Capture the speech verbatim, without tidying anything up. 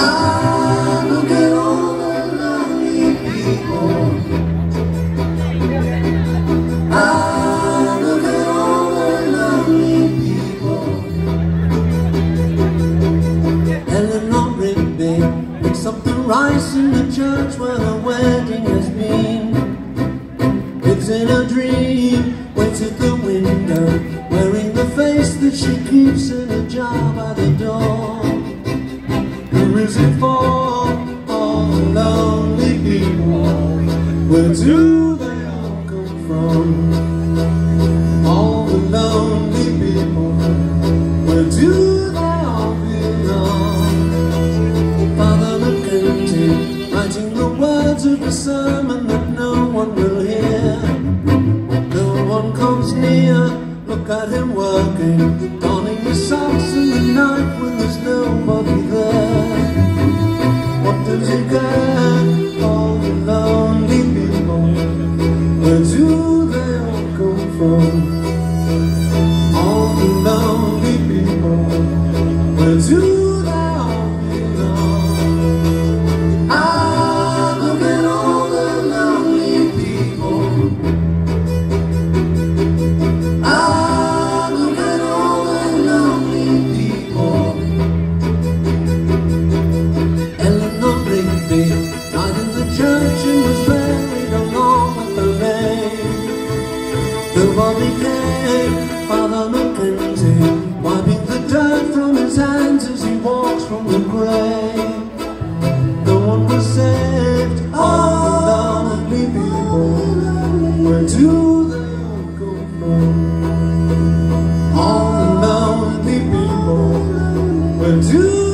I look at all the lonely people. I look at all the lonely people. Eleanor Rigby picks up the rice in the church where her wedding has been. Lives in a dream, waits at the window, wearing the face that she keeps in a jar by the door. Who is it for? All the lonely people. Where do they all come from? All the lonely people. Where do they all belong? Father Mackenzie, writing the words of a sermon that no one will hear. No one comes near. Look at him working, donning the socks in the night when there's nobody there. What does he get? All the lonely people. Where do they all come from? All the lonely people. Where do they all belong? I look at all the lonely people. I look at all the lonely people. Eleanor Rigby died in the church and was buried along with her name. Nobody came. Father Mackenzie wiping the dirt from his hands as he walks from the grave. No one was saved. All the lonely people. Where do they all come from? All the lonely people. Where do